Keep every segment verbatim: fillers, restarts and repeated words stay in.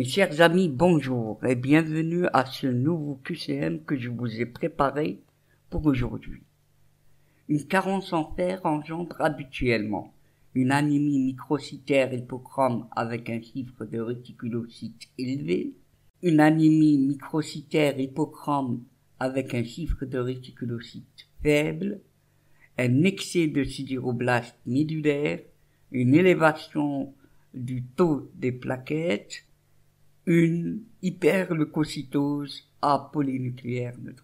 chers amis, bonjour et bienvenue à ce nouveau Q C M que je vous ai préparé pour aujourd'hui. Une carence en fer engendre habituellement une anémie microcytaire hypochrome avec un chiffre de réticulocytes élevé, une anémie microcytaire hypochrome avec un chiffre de réticulocytes faible, un excès de sidéroblastes médulaires, une élévation du taux des plaquettes, une hyperleucocytose à polynucléaire neutre.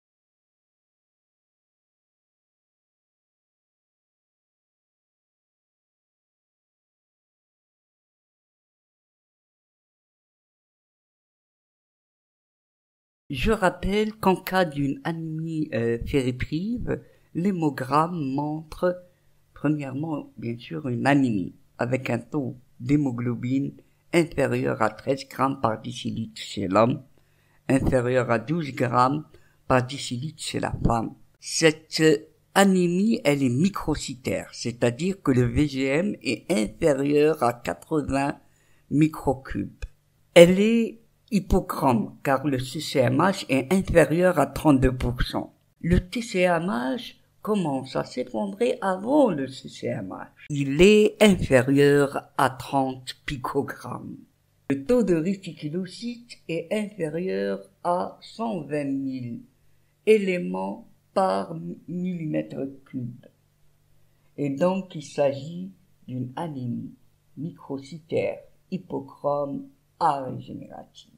Je rappelle qu'en cas d'une anémie euh, ferriprive, l'hémogramme montre premièrement bien sûr une anémie avec un taux d'hémoglobine inférieur à treize grammes par décilitre chez l'homme, inférieur à douze grammes par décilitre chez la femme. Cette anémie, elle est microcytaire, c'est-à-dire que le V G M est inférieur à quatre-vingts microcubes. Elle est hypochrome, car le C C M H est inférieur à trente-deux pour cent. Le T C M H commence à s'effondrer avant le C C M H. Il est inférieur à trente picogrammes. Le taux de réticulocytes est inférieur à cent vingt mille éléments par millimètre cube. Et donc il s'agit d'une anémie microcytaire hypochrome arégénérative.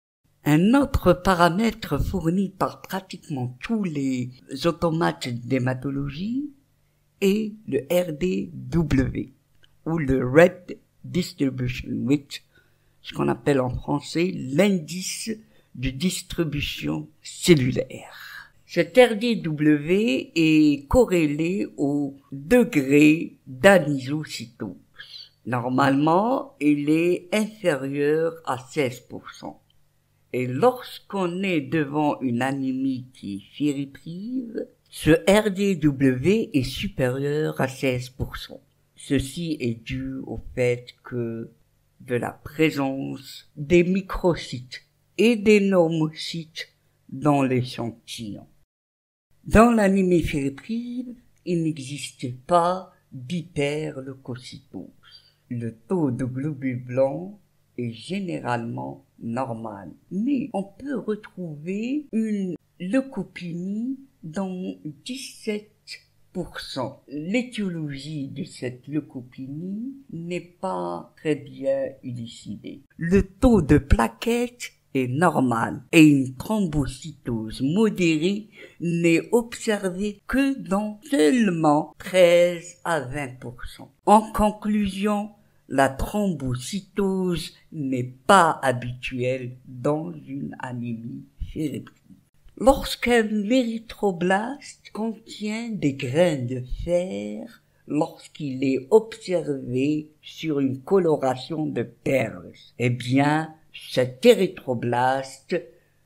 Un autre paramètre fourni par pratiquement tous les automates d'hématologie est le R D W, ou le Red Distribution Width, ce qu'on appelle en français l'indice de distribution cellulaire. Cet R D W est corrélé au degré d'anisocytose. Normalement, il est inférieur à seize pour cent. Et lorsqu'on est devant une anémie qui est ferriprive, ce R D W est supérieur à seize pour cent. Ceci est dû au fait que de la présence des microcytes et des normocytes dans l'échantillon. Dans l'anémie ferriprive, il n'existe pas d'hyperleucocytose. Le taux de globules blancs est généralement normal, mais on peut retrouver une leucopénie dans dix-sept pour cent. L'étiologie de cette leucopénie n'est pas très bien élucidée. Le taux de plaquettes est normal et une thrombocytose modérée n'est observée que dans seulement treize à vingt pour cent. En conclusion, la thrombocytose n'est pas habituelle dans une anémie ferriprive. Lorsqu'un érythroblaste contient des grains de fer, lorsqu'il est observé sur une coloration de perles, eh bien, cet érythroblaste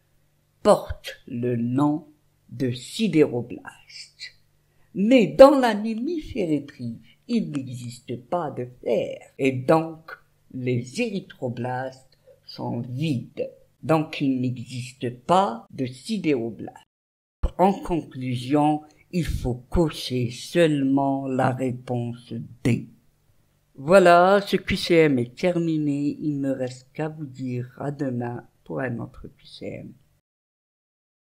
porte le nom de sidéroblaste. Mais dans l'anémie ferriprive, il n'existe pas de fer et donc les érythroblastes sont vides. Donc il n'existe pas de sidéroblastes. En conclusion, il faut cocher seulement la réponse D. Voilà, ce Q C M est terminé. Il ne me reste qu'à vous dire à demain pour un autre Q C M.